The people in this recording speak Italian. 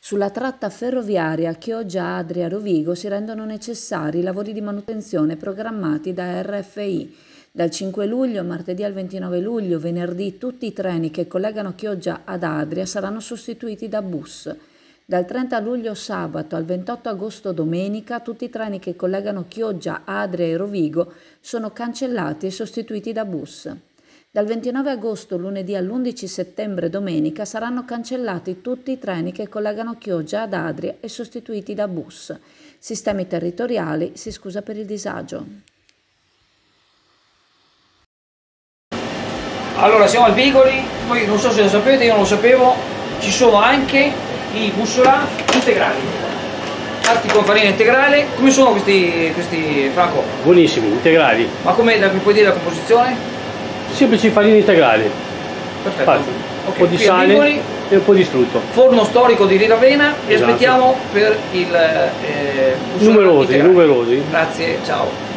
Sulla tratta ferroviaria Chioggia-Adria-Rovigo si rendono necessari lavori di manutenzione programmati da RFI. Dal 5 luglio, martedì al 29 luglio, venerdì, tutti i treni che collegano Chioggia ad Adria saranno sostituiti da bus. Dal 30 luglio sabato al 28 agosto domenica, tutti i treni che collegano Chioggia, Adria e Rovigo sono cancellati e sostituiti da bus. Dal 29 agosto lunedì all'11 settembre domenica saranno cancellati tutti i treni che collegano Chioggia ad Adria e sostituiti da bus. Sistemi Territoriali si scusa per il disagio. Allora siamo al Bigoli, voi non so se lo sapete, io non lo sapevo, ci sono anche i bussola integrali, fatti con farina integrale. Come sono questi Franco? Buonissimi, integrali. Ma come mi puoi dire la composizione? Semplici farine integrali. Perfetto. Okay, un po' di sale e un po' di strutto. Forno storico di Riravena, e aspettiamo per il numerosi. Grazie, ciao.